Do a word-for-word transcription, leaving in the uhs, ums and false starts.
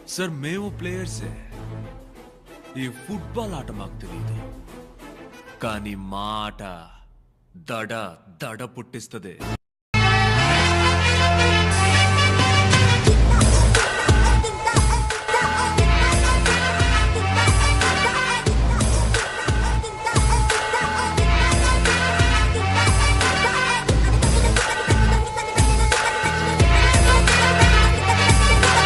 Sir మేము ప్లేయర్సే. ఈ football ఆట మాకు తెలియదు, కానీ మా ఆట దడ దడ పుట్టిస్తుంది.